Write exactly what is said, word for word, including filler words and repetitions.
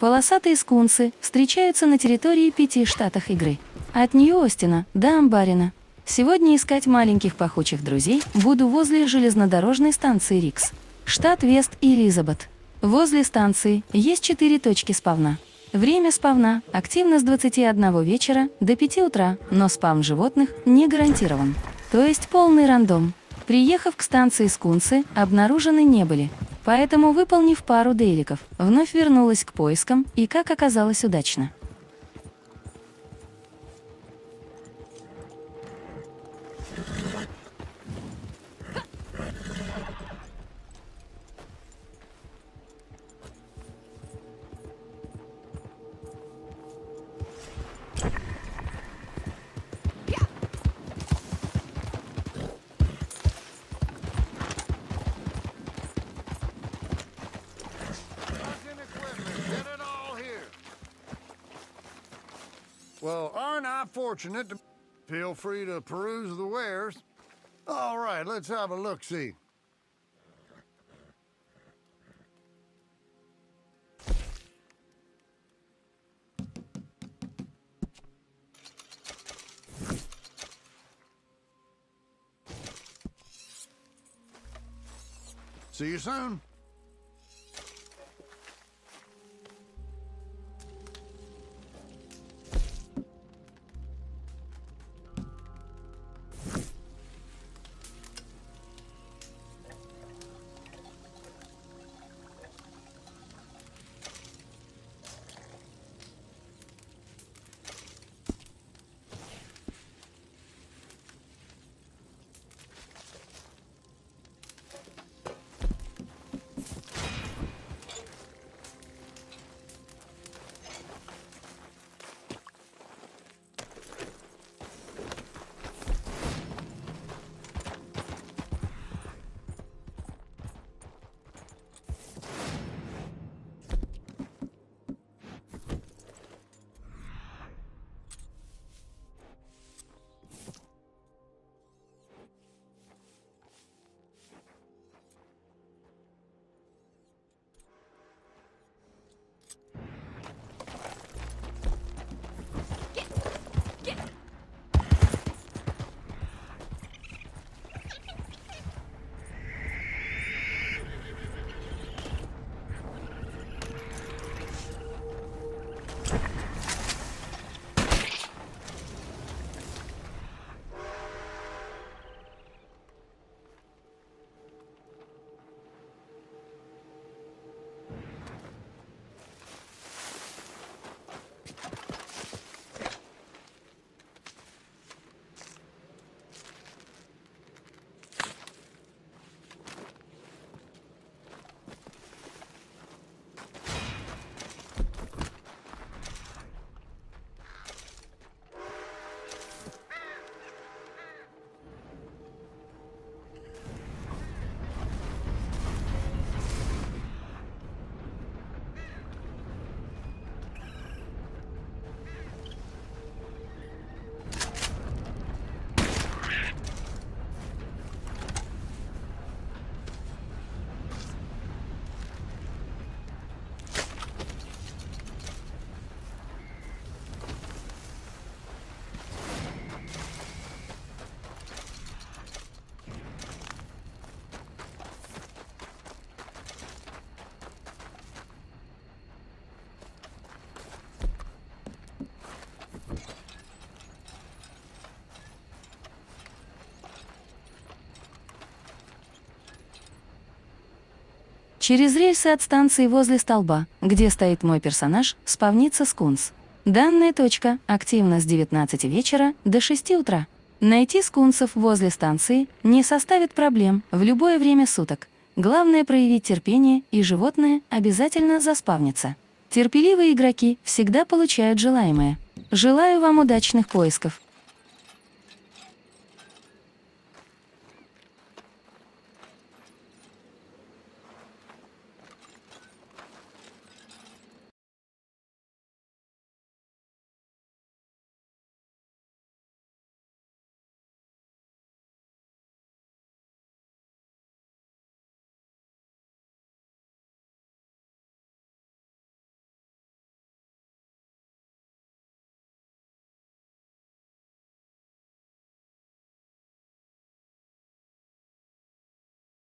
Полосатые скунсы встречаются на территории пяти штатов игры. От Нью-Остина до Амбарина. Сегодня искать маленьких пахучих друзей буду возле железнодорожной станции Рикс, штат Вест-Элизабет. Возле станции есть четыре точки спавна. Время спавна активно с двадцати одного вечера до пяти утра, но спавн животных не гарантирован. То есть полный рандом. Приехав к станции, скунсы обнаружены не были. Поэтому, выполнив пару дейликов, вновь вернулась к поискам и, как оказалось, удачно. Well, aren't I fortunate to feel free to peruse the wares? All right, let's have a look-see. See you soon. Через рельсы от станции возле столба, где стоит мой персонаж, спавнится скунс. Данная точка активна с девятнадцати вечера до шести утра. Найти скунсов возле станции не составит проблем в любое время суток. Главное проявить терпение, и животное обязательно заспавнится. Терпеливые игроки всегда получают желаемое. Желаю вам удачных поисков.